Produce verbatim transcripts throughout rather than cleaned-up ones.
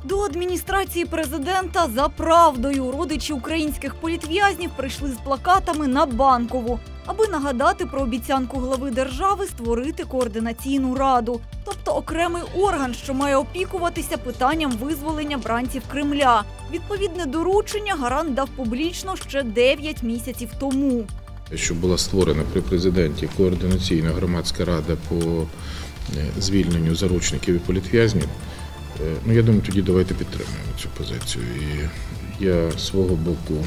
До адміністрації президента за правдою родичі українських політв'язнів прийшли з плакатами на Банкову, аби нагадати про обіцянку глави держави створити координаційну раду, тобто окремий орган, що має опікуватися питанням визволення бранців Кремля. Відповідне доручення гарант дав публічно ще дев'ять місяців тому. Що була створена при президенті координаційна громадська рада по звільненню заручників і політв'язнів, ну, я думаю, тоді давайте підтримаємо цю позицію. І я з свого боку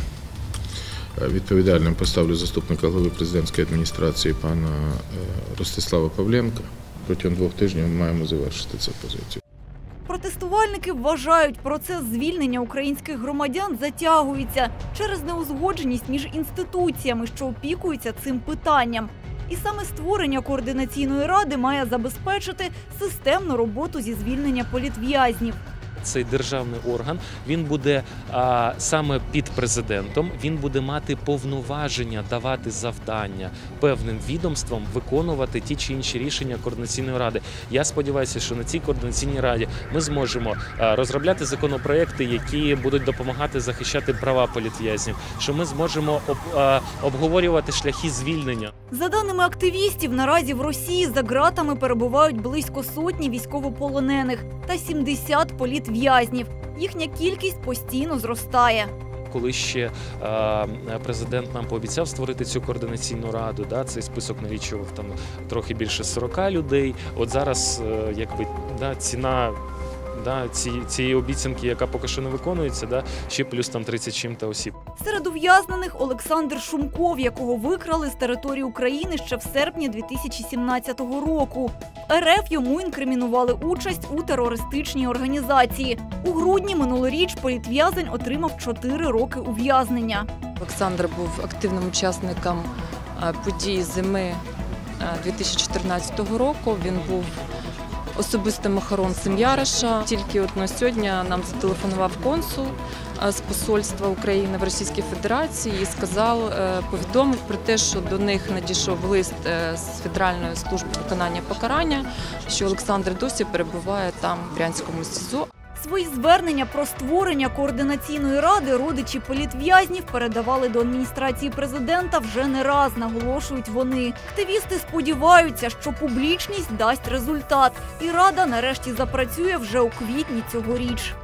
відповідальним поставлю заступника глави президентської адміністрації пана Ростислава Павленка. Протягом двох тижнів ми маємо завершити цю позицію. Протестувальники вважають, процес звільнення українських громадян затягується через неузгодженість між інституціями, що опікуються цим питанням. І саме створення координаційної ради має забезпечити системну роботу зі звільнення політв'язнів. Цей державний орган, він буде а, саме під президентом, він буде мати повноваження давати завдання певним відомствам виконувати ті чи інші рішення координаційної ради. Я сподіваюся, що на цій координаційній раді ми зможемо а, розробляти законопроекти, які будуть допомагати захищати права політв'язнів, що ми зможемо об, а, обговорювати шляхи звільнення. За даними активістів, наразі в Росії за ґратами перебувають близько сотні військовополонених та сімдесят політв'язнів. Їхня кількість постійно зростає. Коли ще е, президент нам пообіцяв створити цю координаційну раду, да, цей список налічував там трохи більше сорока людей. От зараз е, якби да, ціна да, ці, цієї обіцянки, яка поки що не виконується, да, ще плюс там тридцять чим-то осіб. Серед ув'язнених Олександр Шумков, якого викрали з території України ще в серпні дві тисячі сімнадцятого року. В РФ йому інкримінували участь у терористичній організації. У грудні минулоріч політв'язень отримав чотири роки ув'язнення. Олександр був активним учасником подій зими дві тисячі чотирнадцятого року. Він був особистим охоронцем Яроша. Тільки от на сьогодні нам зателефонував консул з посольства України в Російській Федерації і сказав, повідомив про те, що до них надійшов лист з Федеральної служби виконання покарання, що Олександр досі перебуває там, в Брянському СІЗО. Свої звернення про створення координаційної ради родичі політв'язнів передавали до адміністрації президента вже не раз, наголошують вони. Активісти сподіваються, що публічність дасть результат, і рада нарешті запрацює вже у квітні цьогоріч.